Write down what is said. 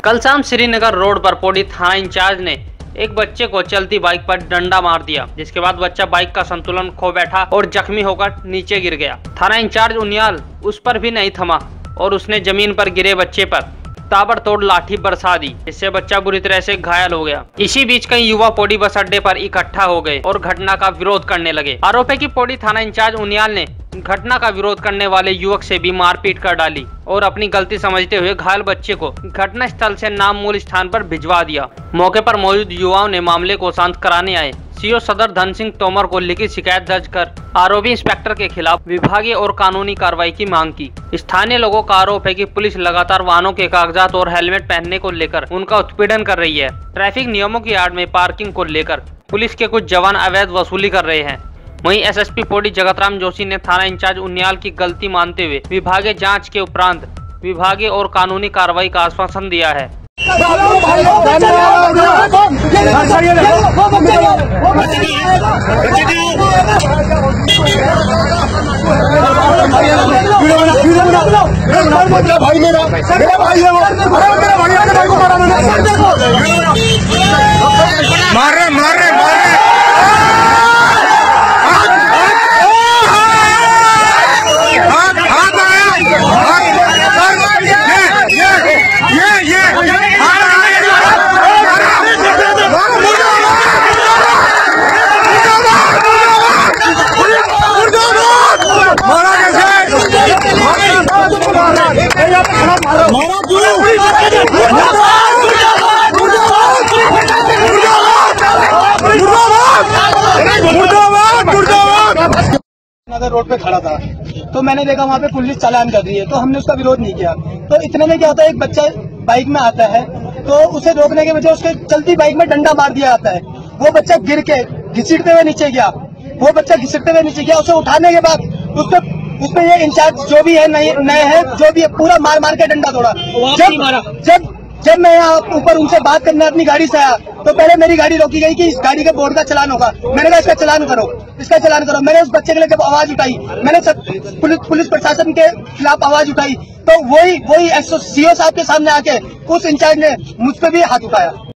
कल शाम श्रीनगर रोड पर पौड़ी थाना इंचार्ज ने एक बच्चे को चलती बाइक पर डंडा मार दिया, जिसके बाद बच्चा बाइक का संतुलन खो बैठा और जख्मी होकर नीचे गिर गया। थाना इंचार्ज उनियाल उस पर भी नहीं थमा और उसने जमीन पर गिरे बच्चे पर ताबड़तोड़ लाठी बरसा दी, जिससे बच्चा बुरी तरह से घायल हो गया। इसी बीच कई युवा पौड़ी बस अड्डे पर इकट्ठा हो गए और घटना का विरोध करने लगे। आरोप है कि पौड़ी थाना इंचार्ज उनियाल ने घटना का विरोध करने वाले युवक से भी मारपीट कर डाली और अपनी गलती समझते हुए घायल बच्चे को घटना स्थल से नामूल स्थान पर भिजवा दिया। मौके पर मौजूद युवाओं ने मामले को शांत कराने आए सीओ सदर धन सिंह तोमर को लिखित शिकायत दर्ज कर आरोपी इंस्पेक्टर के खिलाफ विभागीय और कानूनी कार्रवाई की मांग की। स्थानीय लोगों का आरोप है कि पुलिस लगातार वाहनों के कागजात और हेलमेट पहनने को लेकर उनका उत्पीड़न कर रही है। ट्रैफिक नियमों की आड़ में पार्किंग को लेकर पुलिस के कुछ जवान अवैध वसूली कर रहे हैं। वहीं एसएसपी पौड़ी जगतराम जोशी ने थाना इंचार्ज उनियाल की गलती मानते हुए विभागीय जांच के उपरांत विभागीय और कानूनी कार्रवाई का आश्वासन दिया है। भाई मेरा भाई है मार रहे नगर रोड पे खड़ा था तो मैंने देखा वहाँ पे पुलिस चालान कर रही है, तो हमने उसका विरोध नहीं किया। तो इतने में क्या होता है, एक बच्चा बाइक में आता है तो उसे रोकने के बजाय उसके चलती बाइक में डंडा मार दिया जाता है। वो बच्चा गिर के घिसटते हुए नीचे गया। उसे उठाने के बाद उसपे ये इंचार्ज जो भी है नए है जो भी है पूरा मार के डंडा तोड़ा। जब मैं यहाँ ऊपर उनसे बात करने अपनी गाड़ी से आया तो पहले मेरी गाड़ी रोकी गई कि इस गाड़ी के बोर्ड का चालान होगा। मैंने कहा इसका चालान करो। मैंने उस बच्चे के लिए जब आवाज उठाई, मैंने पुलिस प्रशासन के खिलाफ आवाज उठाई तो वही सीओ साहब के सामने आके उस इंचार्ज ने मुझ पे भी हाथ उठाया।